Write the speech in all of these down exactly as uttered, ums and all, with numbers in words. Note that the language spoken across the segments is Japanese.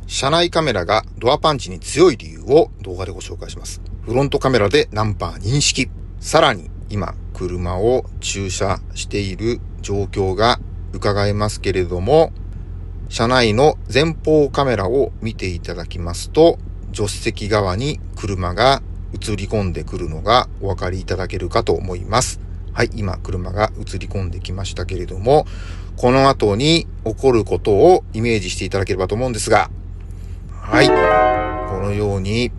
車内カメラがドアパンチに強い理由を動画でご紹介します。フロントカメラでナンバー認識。さらに今車を駐車している状況が伺えますけれども、車内の前方カメラを見ていただきますと、助手席側に車が映り込んでくるのがお分かりいただけるかと思います。はい、今車が映り込んできましたけれども、この後に起こることをイメージしていただければと思うんですが、はい、このように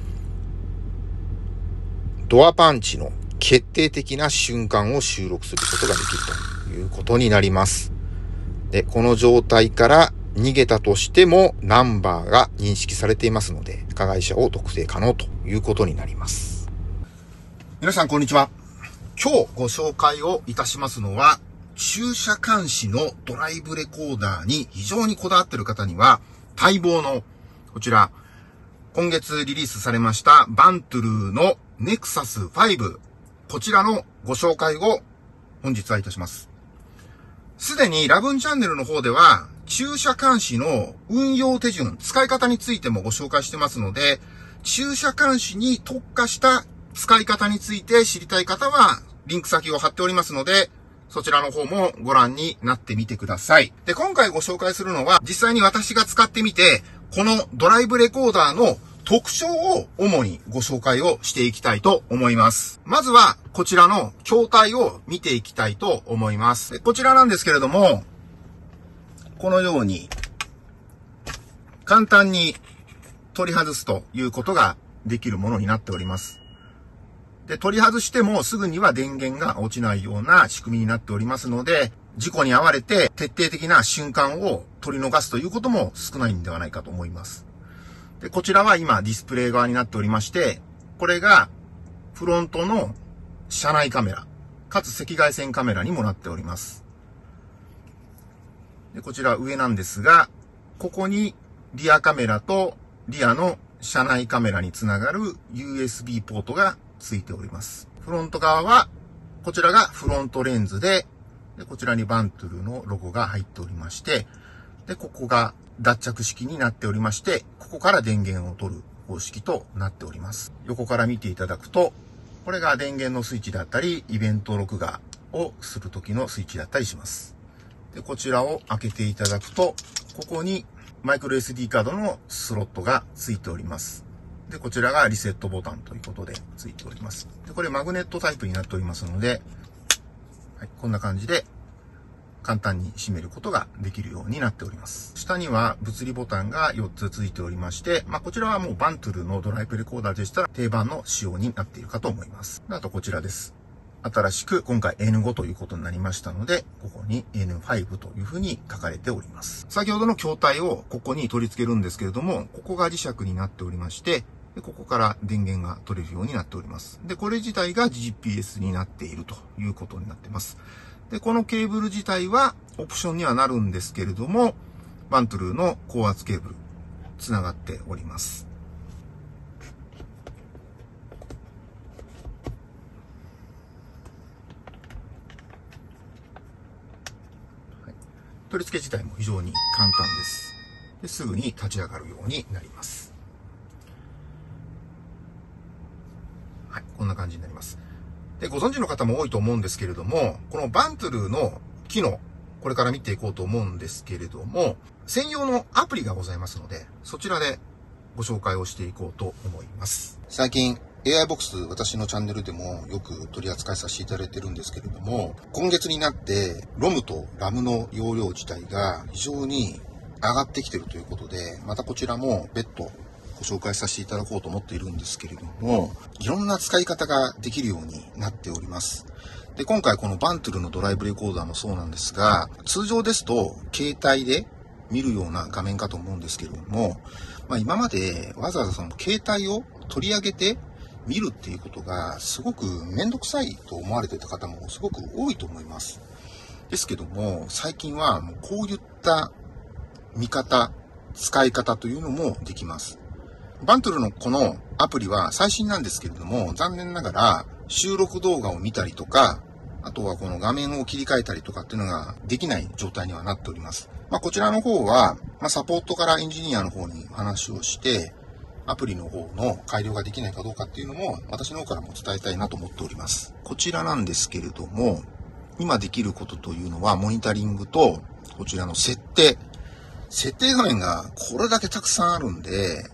ドアパンチの決定的な瞬間を収録することができるということになります。で、この状態から逃げたとしてもナンバーが認識されていますので、加害者を特定可能ということになります。皆さんこんにちは。今日ご紹介をいたしますのは、駐車監視のドライブレコーダーに非常にこだわっている方には待望のこちら、今月リリースされましたバントゥルーのネクサスファイブ、こちらのご紹介を本日はいたします。すでにラブンチャンネルの方では駐車監視の運用手順、使い方についてもご紹介してますので、駐車監視に特化した使い方について知りたい方はリンク先を貼っておりますので、そちらの方もご覧になってみてください。で、今回ご紹介するのは実際に私が使ってみて、このドライブレコーダーの特徴を主にご紹介をしていきたいと思います。まずはこちらの筐体を見ていきたいと思います。こちらなんですけれども、このように簡単に取り外すということができるものになっております。で、取り外してもすぐには電源が落ちないような仕組みになっておりますので、事故に遭われて徹底的な瞬間を取り逃すということも少ないんではないかと思います。で、こちらは今ディスプレイ側になっておりまして、これがフロントの車内カメラ、かつ赤外線カメラにもなっております。で、こちら上なんですが、ここにリアカメラとリアの車内カメラにつながる ユーエスビー ポートがついております。フロント側は、こちらがフロントレンズで、でこちらにバントゥルのロゴが入っておりまして、で、ここが脱着式になっておりまして、ここから電源を取る方式となっております。横から見ていただくと、これが電源のスイッチだったり、イベント録画をする時のスイッチだったりします。で、こちらを開けていただくと、ここにマイクロ エスディー カードのスロットがついております。で、こちらがリセットボタンということでついております。で、これマグネットタイプになっておりますので、はい、こんな感じで簡単に閉めることができるようになっております。下には物理ボタンがよっつついておりまして、まあ、こちらはもうバントゥルのドライブレコーダーでしたら定番の仕様になっているかと思います。あとこちらです。新しく今回 エヌファイブ ということになりましたので、ここに エヌファイブ というふうに書かれております。先ほどの筐体をここに取り付けるんですけれども、ここが磁石になっておりまして、でここから電源が取れるようになっております。で、これ自体が ジーピーエス になっているということになっています。で、このケーブル自体はオプションにはなるんですけれども、バントゥルーの高圧ケーブル、つながっております。はい、取り付け自体も非常に簡単です。で、すぐに立ち上がるようになります。はい、こんな感じになります。で、ご存知の方も多いと思うんですけれども、このバントゥルーの機能、これから見ていこうと思うんですけれども、専用のアプリがございますので、そちらでご紹介をしていこうと思います。最近 エーアイ ボックス、私のチャンネルでもよく取り扱いさせていただいてるんですけれども、今月になってロムとラムの容量自体が非常に上がってきているということで、またこちらも別途ご紹介させていただこうと思っているんですけれども、いろんな使い方ができるようになっております。で、今回このバントゥルのドライブレコーダーもそうなんですが、通常ですと携帯で見るような画面かと思うんですけれども、まあ、今までわざわざその携帯を取り上げて見るっていうことがすごくめんどくさいと思われていた方もすごく多いと思います。ですけども、最近はもうこういった見方、使い方というのもできます。バントゥルのこのアプリは最新なんですけれども、残念ながら収録動画を見たりとか、 あとはこの画面を切り替えたりとかっていうのができない状態にはなっております。まあ、こちらの方は、まあ、サポートからエンジニアの方に話をして、アプリの方の改良ができないかどうかっていうのも私の方からも伝えたいなと思っております。こちらなんですけれども、今できることというのはモニタリングとこちらの設定。設定画面がこれだけたくさんあるんで、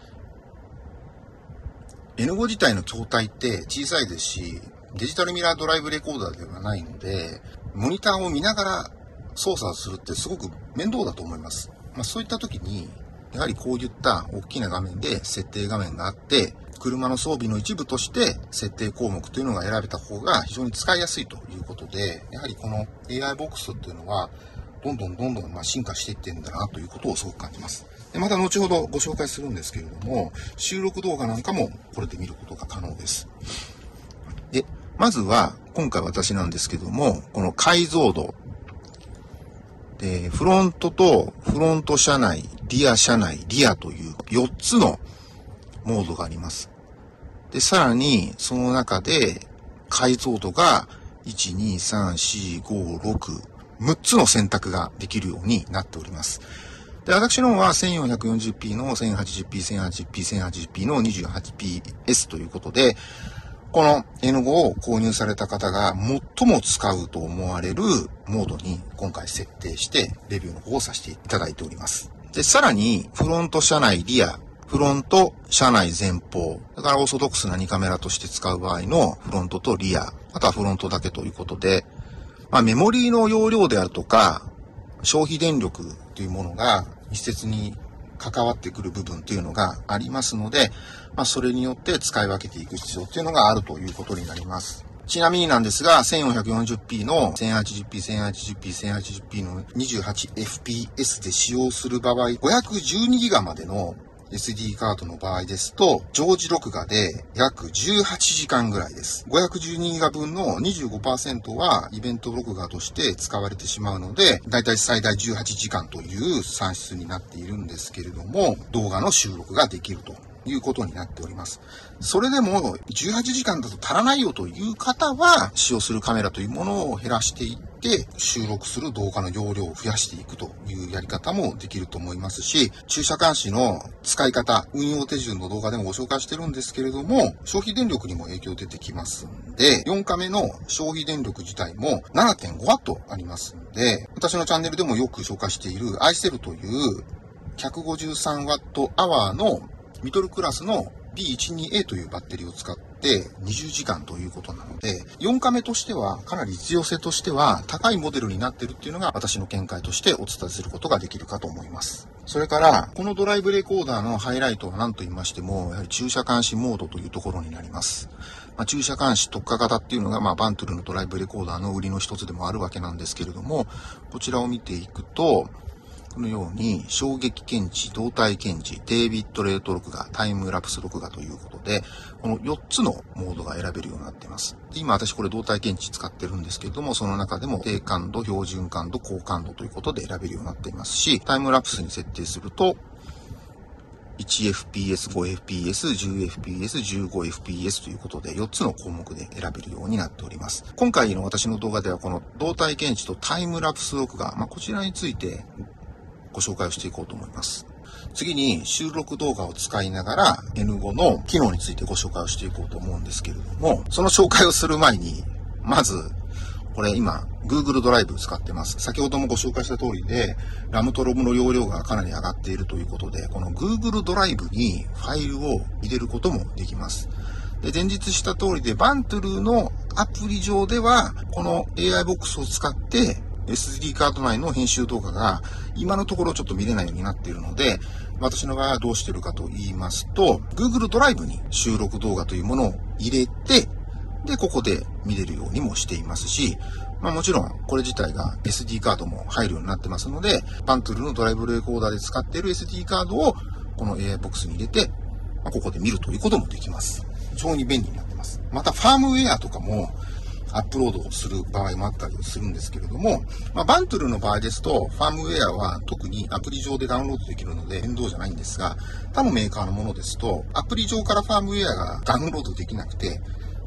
エヌフォー 自体の筐体って小さいですし、デジタルミラードライブレコーダーではないので、モニターを見ながら操作するってすごく面倒だと思います。まあ、そういった時に、やはりこういった大きな画面で設定画面があって、車の装備の一部として設定項目というのが選べた方が非常に使いやすいということで、やはりこの エーアイ ボックスっていうのは、どんどんどんどんまあ進化していってるんだなということをすごく感じます。でまた後ほどご紹介するんですけれども、収録動画なんかもこれで見ることが可能です。で、まずは今回私なんですけども、この解像度。で、フロントとフロント車内、リア車内、リアというよっつのモードがあります。で、さらにその中で解像度がいち、に、さん、よん、ご、ろく、むっつの選択ができるようになっております。で、私の方は せんよんひゃくよんじゅうピー の せんはちじゅうピー、せんはちじゅうピー、せんはちじゅうピー の にじゅうはちピーエス ということで、この エヌファイブ を購入された方が最も使うと思われるモードに今回設定してレビューの方をさせていただいております。で、さらにフロント車内リア、フロント車内前方、だからオーソドックスなにカメラとして使う場合のフロントとリア、あとはフロントだけということで、まあメモリーの容量であるとか消費電力というものが密接に関わってくる部分というのがありますので、まあそれによって使い分けていく必要というのがあるということになります。ちなみになんですが、せんよんひゃくよんじゅうピー の せんはちじゅうピー、せんはちじゅうピー、せんはちじゅうピー の にじゅうはちエフピーエス で使用する場合、ごひゃくじゅうにギガまでのエスディー カードの場合ですと、常時録画で約じゅうはちじかんぐらいです。ごひゃくじゅうにギガ分の にじゅうごパーセント はイベント録画として使われてしまうので、だいたい最大じゅうはちじかんという算出になっているんですけれども、動画の収録ができるということになっております。それでもじゅうはちじかんだと足らないよという方は、使用するカメラというものを減らしていって、収録する動画の容量を増やしていくというやり方もできると思いますし、駐車監視の使い方、運用手順の動画でもご紹介してるんですけれども、消費電力にも影響出てきますんで、よんカメの消費電力自体も ななてんごワット ありますんで、私のチャンネルでもよく紹介しているアイセルというひゃくごじゅうさんワットアワーのミドルクラスの ビーじゅうにエー というバッテリーを使ってにじゅうじかんということなので、よんカメとしてはかなり実用性としては高いモデルになっているっていうのが私の見解としてお伝えすることができるかと思います。それからこのドライブレコーダーのハイライトは何と言いましても、やはり駐車監視モードというところになります。まあ、駐車監視特化型っていうのが、まあ、バントルのドライブレコーダーの売りの一つでもあるわけなんですけれども、こちらを見ていくと、このように衝撃検知、動体検知、低ビットレート録画、タイムラプス録画ということで、このよっつのモードが選べるようになっています。で今私これ動体検知使ってるんですけれども、その中でも低感度、標準感度、高感度ということで選べるようになっていますし、タイムラプスに設定すると、いちエフピーエス、ごエフピーエス、じゅうエフピーエス、じゅうごエフピーエス ということでよっつの項目で選べるようになっております。今回の私の動画ではこの動体検知とタイムラプス録画、まあ、こちらについてご紹介をしていこうと思います。次に収録動画を使いながら エヌファイブ の機能についてご紹介をしていこうと思うんですけれども、その紹介をする前に、まず、これ今 Google ドライブ使ってます。先ほどもご紹介した通りで RAM と ロム の容量がかなり上がっているということで、この Google ドライブにファイルを入れることもできます。で、前日した通りでバントゥルのアプリ上ではこの エーアイ ボックスを使ってエスディー カード内の編集動画が今のところちょっと見れないようになっているので、私の場合はどうしてるかと言いますと、Google ドライブに収録動画というものを入れて、で、ここで見れるようにもしていますし、まあもちろんこれ自体が エスディー カードも入るようになってますので、バントゥルのドライブレコーダーで使っている エスディー カードをこの エーアイ ボックスに入れて、まあ、ここで見るということもできます。非常に便利になってます。またファームウェアとかもアップロードをする場合もあったりするんですけれども、まあ、バントゥルの場合ですと、ファームウェアは特にアプリ上でダウンロードできるので面倒じゃないんですが、他のメーカーのものですと、アプリ上からファームウェアがダウンロードできなくて、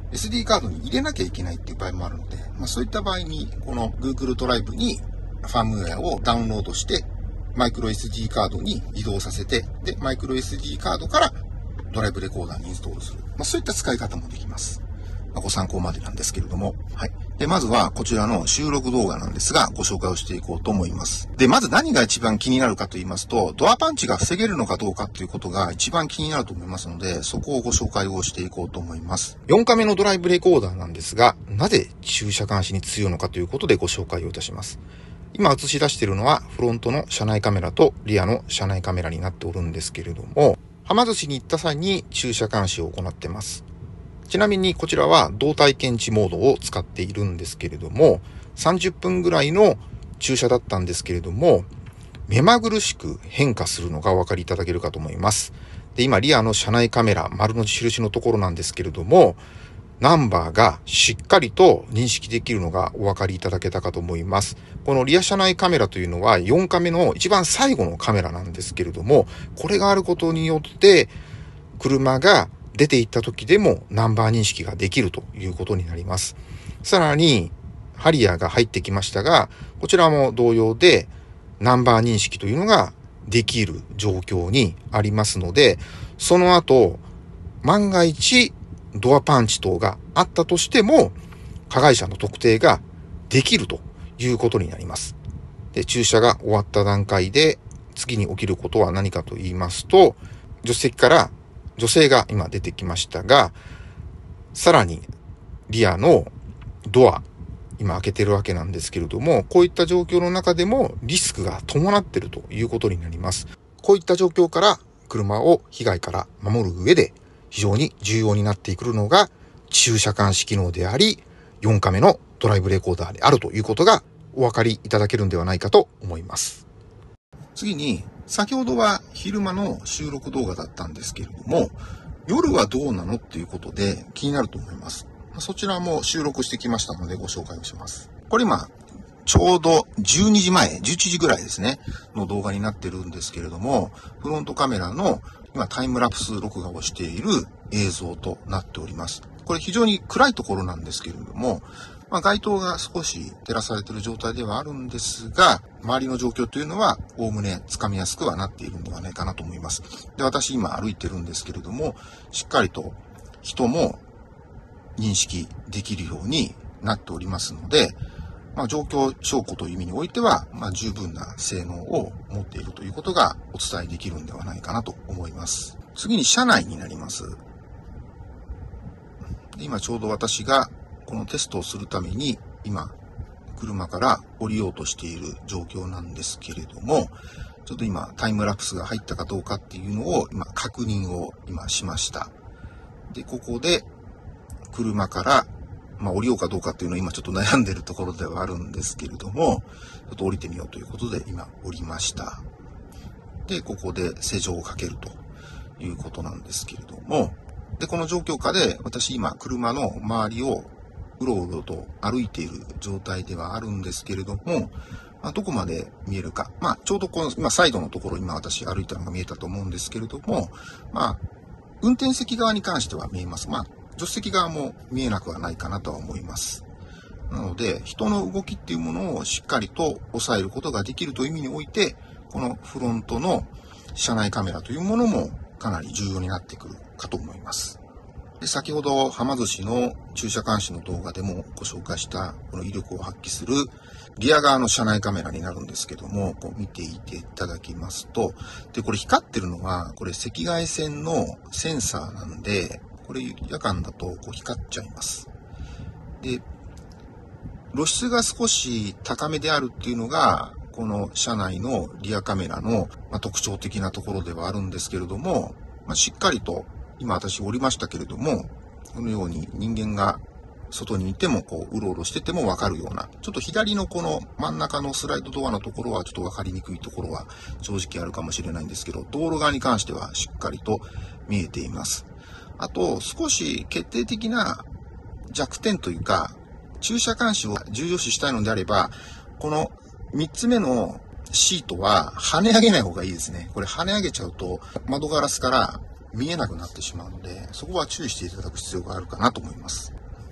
エスディー カードに入れなきゃいけないっていう場合もあるので、まあ、そういった場合に、この Google ドライブにファームウェアをダウンロードして、マイクロ エスディー カードに移動させて、で、マイクロ エスディー カードからドライブレコーダーにインストールする。まあ、そういった使い方もできます。まあ、ご参考までなんですけれども。はい。で、まずはこちらの収録動画なんですが、ご紹介をしていこうと思います。で、まず何が一番気になるかと言いますと、ドアパンチが防げるのかどうかということが一番気になると思いますので、そこをご紹介をしていこうと思います。よんカメのドライブレコーダーなんですが、なぜ駐車監視に強いのかということでご紹介をいたします。今映し出しているのはフロントの車内カメラとリアの車内カメラになっておるんですけれども、はま寿司に行った際に駐車監視を行っています。ちなみにこちらは動体検知モードを使っているんですけれども、さんじゅっぷんぐらいの駐車だったんですけれども、目まぐるしく変化するのがお分かりいただけるかと思います。で、今リアの車内カメラ、丸の印のところなんですけれども、ナンバーがしっかりと認識できるのがお分かりいただけたかと思います。このリア車内カメラというのはよんカメの一番最後のカメラなんですけれども、これがあることによって車が出て行った時でもナンバー認識ができるということになります。さらにハリアーが入ってきましたが、こちらも同様でナンバー認識というのができる状況にありますので、その後万が一ドアパンチ等があったとしても加害者の特定ができるということになります。で、駐車が終わった段階で次に起きることは何かと言いますと、助手席から女性が今出てきましたが、さらにリアのドア、今開けてるわけなんですけれども、こういった状況の中でもリスクが伴っているということになります。こういった状況から車を被害から守る上で非常に重要になってくるのが駐車監視機能であり、よんカメのドライブレコーダーであるということがお分かりいただけるんではないかと思います。次に、先ほどは昼間の収録動画だったんですけれども、夜はどうなのっていうことで気になると思います。そちらも収録してきましたのでご紹介をします。これ今、ちょうどじゅうにじまえ、じゅういちじぐらいですね、の動画になってるんですけれども、フロントカメラの今タイムラプス録画をしている映像となっております。これ非常に暗いところなんですけれども、まあ、街灯が少し照らされている状態ではあるんですが、周りの状況というのはおおむねつかみやすくはなっているんではないかなと思います。で、私今歩いてるんですけれども、しっかりと人も認識できるようになっておりますので、まあ、状況証拠という意味においては、まあ、十分な性能を持っているということがお伝えできるんではないかなと思います。次に車内になります。で、今ちょうど私がこのテストをするために今車から降りようとしている状況なんですけれども、ちょっと今タイムラプスが入ったかどうかっていうのを今確認を今しました。で、ここで車からまあ降りようかどうかっていうのを今ちょっと悩んでるところではあるんですけれども、ちょっと降りてみようということで今降りました。で、ここで施錠をかけるということなんですけれども、で、この状況下で私今車の周りをうろうろと歩いている状態ではあるんですけれども、まあ、どこまで見えるか。まあ、ちょうどこの、今サイドのところ今私歩いたのが見えたと思うんですけれども、まあ、運転席側に関しては見えます。まあ、助手席側も見えなくはないかなとは思います。なので、人の動きっていうものをしっかりと抑えることができるという意味において、このフロントの車内カメラというものもかなり重要になってくるかと思います。で、先ほどはま寿司の駐車監視の動画でもご紹介したこの威力を発揮するリア側の車内カメラになるんですけども、こう見ていていただきますと、で、これ光ってるのはこれ赤外線のセンサーなんで、これ夜間だとこう光っちゃいます。で、露出が少し高めであるっていうのがこの車内のリアカメラの特徴的なところではあるんですけれども、まあ、しっかりと今私降りましたけれども、このように人間が外にいてもこううろうろしててもわかるような、ちょっと左のこの真ん中のスライドドアのところはちょっとわかりにくいところは正直あるかもしれないんですけど、道路側に関してはしっかりと見えています。あと少し決定的な弱点というか、駐車監視を重要視したいのであれば、このみっつめのシートは跳ね上げない方がいいですね。これ跳ね上げちゃうと窓ガラスから見えなくなってしまうので、そこは注意していただく必要があるかなと思います。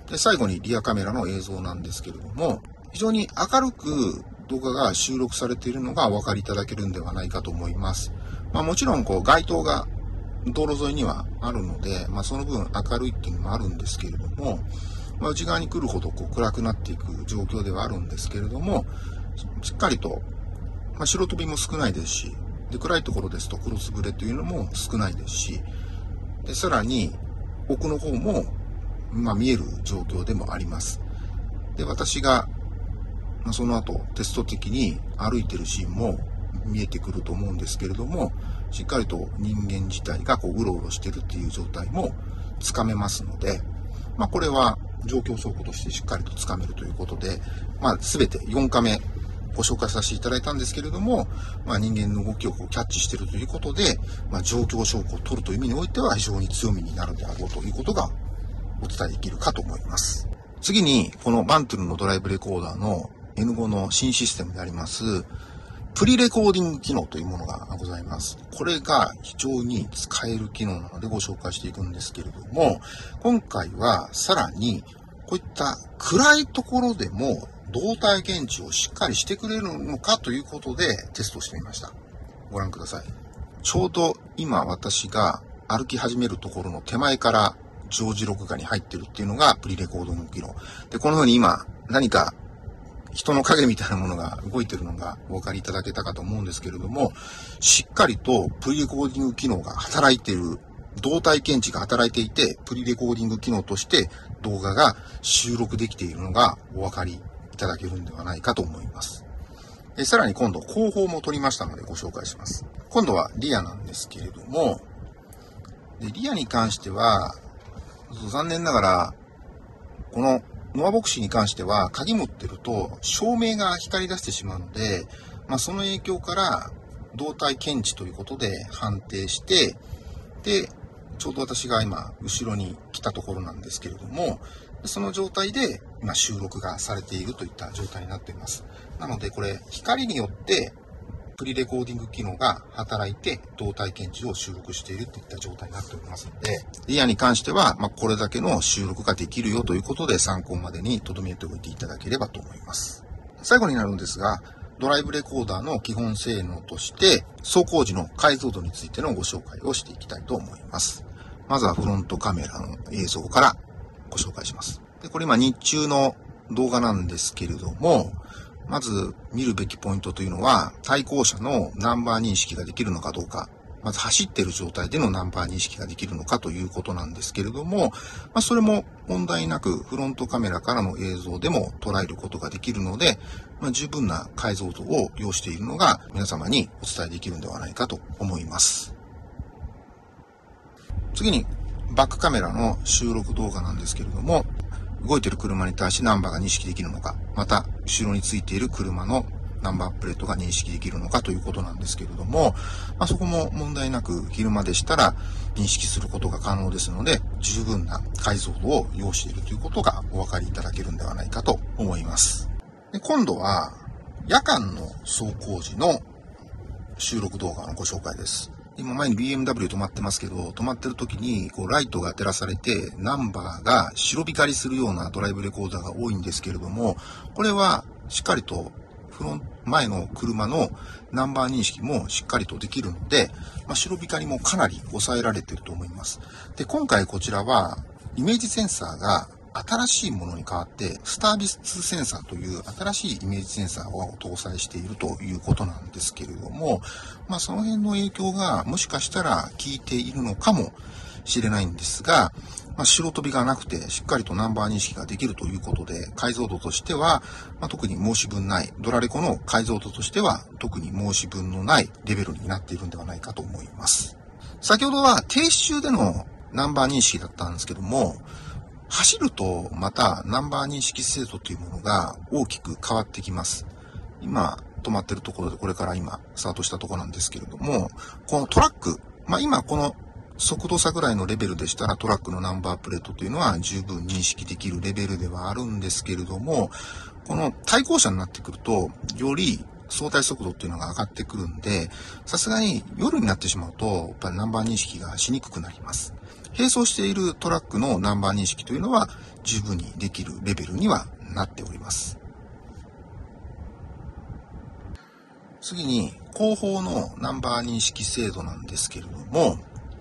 で、最後にリアカメラの映像なんですけれども、非常に明るく動画が収録されているのがお分かりいただけるんではないかと思います。まあもちろんこう街灯が道路沿いにはあるので、まあその分明るいっていうのもあるんですけれども、まあ内側に来るほどこう暗くなっていく状況ではあるんですけれども、しっかりと、まあ白飛びも少ないですし、で暗いところですとクロスブレというのも少ないですし、でさらに奥の方もまあ見える状況でもあります。で、私がまあその後テスト的に歩いてるシーンも見えてくると思うんですけれども、しっかりと人間自体がこううろうろしてるっていう状態もつかめますので、まあこれは状況証拠としてしっかりとつかめるということで、まあ全てよんカメご紹介させていただいたんですけれども、まあ人間の動きをこうキャッチしているということで、まあ状況証拠を取るという意味においては非常に強みになるであろうということがお伝えできるかと思います。次に、このバントゥルのドライブレコーダーの エヌファイブ の新システムであります、プリレコーディング機能というものがございます。これが非常に使える機能なのでご紹介していくんですけれども、今回はさらにこういった暗いところでも動体検知をしっかりしてくれるのかということでテストしてみました。ご覧ください。ちょうど今私が歩き始めるところの手前から常時録画に入ってるっていうのがプリレコーディング機能。で、このように今何か人の影みたいなものが動いてるのがお分かりいただけたかと思うんですけれども、しっかりとプリレコーディング機能が働いている、動体検知が働いていて、プリレコーディング機能として動画が収録できているのがお分かりいただけるんではないかと思います。で、さらに今度後方も撮りましたのでご紹介します。今度はリアなんですけれども、でリアに関しては、残念ながら、このノアボクシーに関しては鍵持ってると照明が光り出してしまうので、まあその影響から動体検知ということで判定して、で、ちょうど私が今後ろに来たところなんですけれども、その状態で今収録がされているといった状態になっています。なのでこれ光によってプリレコーディング機能が働いて動体検知を収録しているといった状態になっておりますので、リアに関しては、まあ、これだけの収録ができるよということで参考までに留めておいていただければと思います。最後になるんですが、ドライブレコーダーの基本性能として走行時の解像度についてのご紹介をしていきたいと思います。まずはフロントカメラの映像からご紹介します。で、これ今日中の動画なんですけれども、まず見るべきポイントというのは、対向車のナンバー認識ができるのかどうか、まず走っている状態でのナンバー認識ができるのかということなんですけれども、まあ、それも問題なくフロントカメラからの映像でも捉えることができるので、まあ、十分な解像度を要しているのが皆様にお伝えできるんではないかと思います。次にバックカメラの収録動画なんですけれども、動いている車に対しナンバーが認識できるのか、また後ろについている車のナンバープレートが認識できるのかということなんですけれども、まあ、そこも問題なく昼間でしたら認識することが可能ですので、十分な解像度を要しているということがお分かりいただけるんではないかと思います。で、今度は夜間の走行時の収録動画のご紹介です。今前に ビーエムダブリュー 止まってますけど、止まってる時にこうライトが照らされてナンバーが白光りするようなドライブレコーダーが多いんですけれども、これはしっかりとフロント前の車のナンバー認識もしっかりとできるので、まあ、白光りもかなり抑えられていると思います。で、今回こちらはイメージセンサーが新しいものに変わって、スタービスセンサーという新しいイメージセンサーを搭載しているということなんですけれども、まあその辺の影響がもしかしたら効いているのかもしれないんですが、まあ、白飛びがなくてしっかりとナンバー認識ができるということで、解像度としては、まあ、特に申し分ない、ドラレコの解像度としては特に申し分のないレベルになっているんではないかと思います。先ほどは停止中でのナンバー認識だったんですけども、走るとまたナンバー認識精度というものが大きく変わってきます。今止まってるところでこれから今スタートしたところなんですけれども、このトラック、まあ今この速度差ぐらいのレベルでしたらトラックのナンバープレートというのは十分認識できるレベルではあるんですけれども、この対向車になってくるとより相対速度っていうのが上がってくるんで、さすがに夜になってしまうとやっぱりナンバー認識がしにくくなります。 並走しているトラックのナンバー認識というのは十分にできるレベルにはなっております。次に、後方のナンバー認識精度なんですけれども、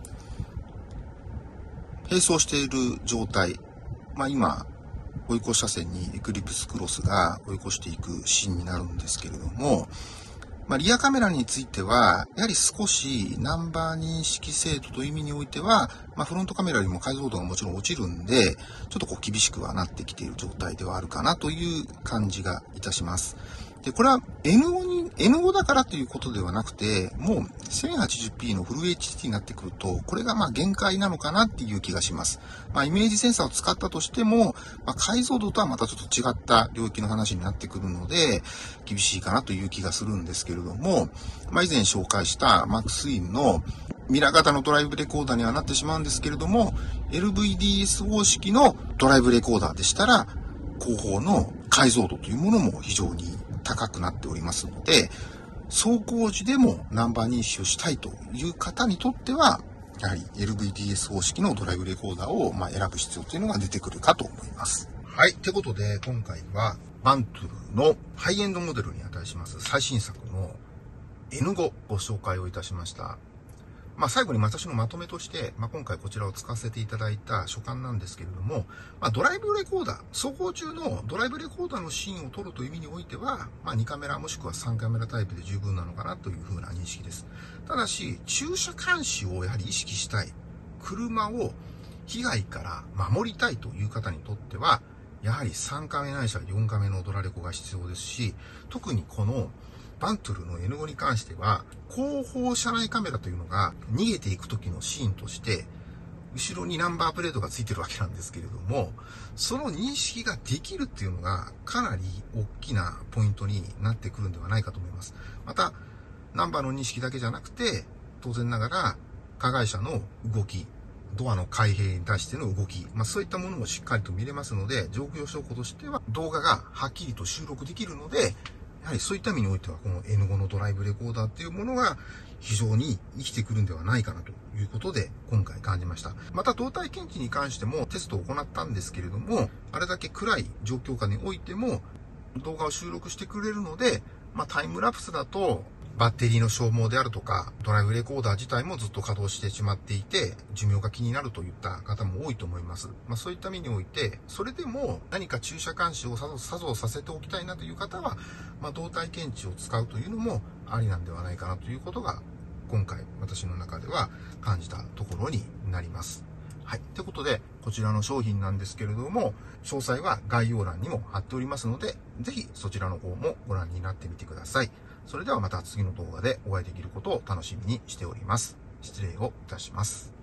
並走している状態、まあ今、追い越し車線にエクリプスクロスが追い越していくシーンになるんですけれども、まあ、リアカメラについては、やはり少しナンバー認識精度という意味においては、まあ、フロントカメラよりも解像度がもちろん落ちるんで、ちょっとこう厳しくはなってきている状態ではあるかなという感じがいたします。で、これは エヌご に、エヌご だからということではなくて、もう せんはちじゅうピー のフル エイチディー になってくると、これがまあ限界なのかなっていう気がします。まあイメージセンサーを使ったとしても、まあ、解像度とはまたちょっと違った領域の話になってくるので、厳しいかなという気がするんですけれども、まあ以前紹介した マックス インのミラー型のドライブレコーダーにはなってしまうんですけれども、エルブイディーエス 方式のドライブレコーダーでしたら、後方の解像度というものも非常に高くなっておりますので、走行時でもナンバー認識をしたいという方にとっては、やはり エルブイディーエス 方式のドライブレコーダーをまあ選ぶ必要というのが出てくるかと思います。はい。ということで、今回はバントゥルのハイエンドモデルに値します最新作の エヌご ご紹介をいたしました。まあ最後に私のまとめとして、まあ今回こちらを使わせていただいた所感なんですけれども、まあドライブレコーダー、走行中のドライブレコーダーのシーンを撮るという意味においては、まあにカメラもしくはさんカメラタイプで十分なのかなというふうな認識です。ただし、駐車監視をやはり意識したい、車を被害から守りたいという方にとっては、やはりさんカメないしはよんカメのドラレコが必要ですし、特にこのバントゥルの エヌご に関しては、後方車内カメラというのが逃げていく時のシーンとして、後ろにナンバープレートがついてるわけなんですけれども、その認識ができるっていうのがかなり大きなポイントになってくるんではないかと思います。また、ナンバーの認識だけじゃなくて、当然ながら加害者の動き、ドアの開閉に対しての動き、まあそういったものもしっかりと見れますので、状況証拠としては動画がはっきりと収録できるので、やはりそういった意味においては、この エヌご のドライブレコーダーっていうものが非常に生きてくるんではないかなということで、今回感じました。また、動体検知に関してもテストを行ったんですけれども、あれだけ暗い状況下においても動画を収録してくれるので、まあタイムラプスだと、バッテリーの消耗であるとか、ドライブレコーダー自体もずっと稼働してしまっていて、寿命が気になるといった方も多いと思います。まあそういった意味において、それでも何か駐車監視を作動させておきたいなという方は、まあ動体検知を使うというのもありなんではないかなということが、今回私の中では感じたところになります。はい。ということで、こちらの商品なんですけれども、詳細は概要欄にも貼っておりますので、ぜひそちらの方もご覧になってみてください。それではまた次の動画でお会いできることを楽しみにしております。失礼をいたします。